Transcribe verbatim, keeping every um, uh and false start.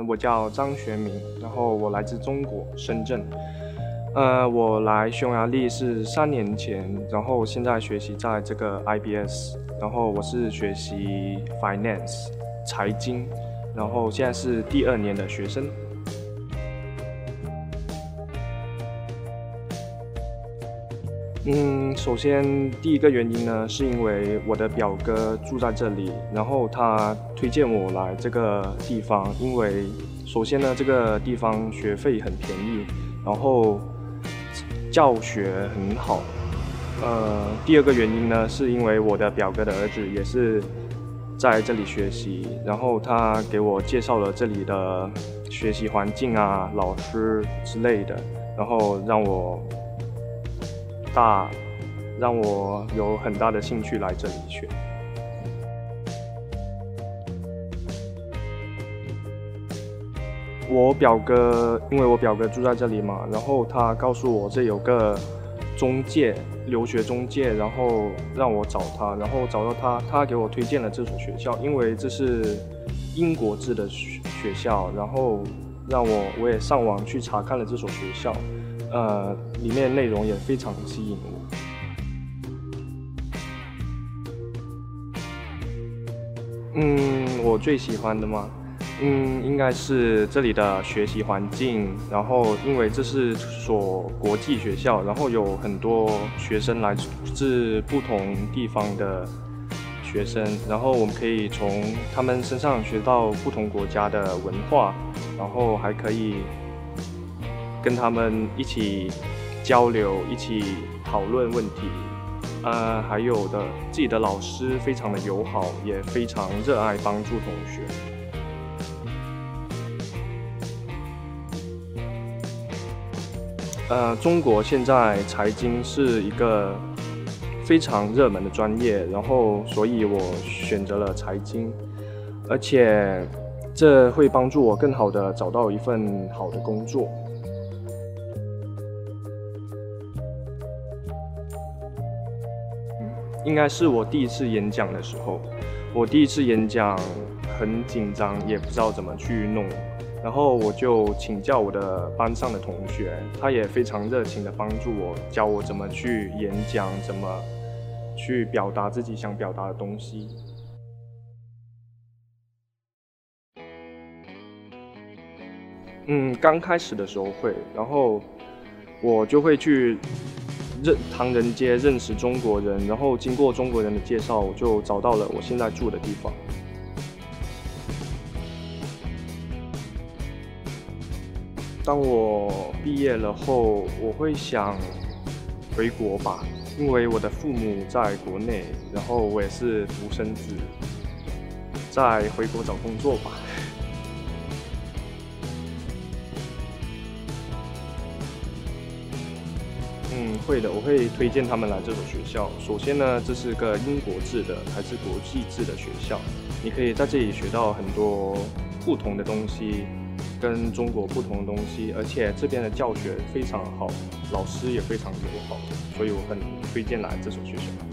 我叫张学明，然后我来自中国深圳。呃，我来匈牙利是三年前，然后现在学习在这个 I B S， 然后我是学习 Finance 财经，然后现在是第二年的学生。嗯，首先第一个原因呢，是因为我的表哥住在这里，然后他推荐我来这个地方，因为首先呢，这个地方学费很便宜，然后教学很好。呃，第二个原因呢，是因为我的表哥的儿子也是在这里学习，然后他给我介绍了这里的学习环境啊、老师之类的，然后让我。大让我有很大的兴趣来这里学。我表哥，因为我表哥住在这里嘛，然后他告诉我这有个中介，留学中介，然后让我找他，然后找到他，他给我推荐了这所学校，因为这是英国制的学校，然后让我我也上网去查看了这所学校。呃，里面内容也非常吸引我。嗯，我最喜欢的嘛，嗯，应该是这里的学习环境。然后，因为这是所国际学校，然后有很多学生来自不同地方的学生，然后我们可以从他们身上学到不同国家的文化，然后还可以跟他们一起交流，一起讨论问题，呃，还有的自己的老师非常的友好，也非常热爱帮助同学。呃，中国现在财经是一个非常热门的专业，然后所以我选择了财经，而且这会帮助我更好的找到一份好的工作。应该是我第一次演讲的时候，我第一次演讲很紧张，也不知道怎么去弄，然后我就请教我的班上的同学，他也非常热情的帮助我，教我怎么去演讲，怎么去表达自己想表达的东西。嗯，刚开始的时候会，然后我就会去认唐人街认识中国人，然后经过中国人的介绍，我就找到了我现在住的地方。当我毕业了后，我会想回国吧，因为我的父母在国内，然后我也是独生子，再回国找工作吧。嗯，会的，我会推荐他们来这所学校。首先呢，这是个英国制的，还是国际制的学校，你可以在这里学到很多不同的东西，跟中国不同的东西，而且这边的教学非常好，老师也非常友好，所以我很推荐来这所学校。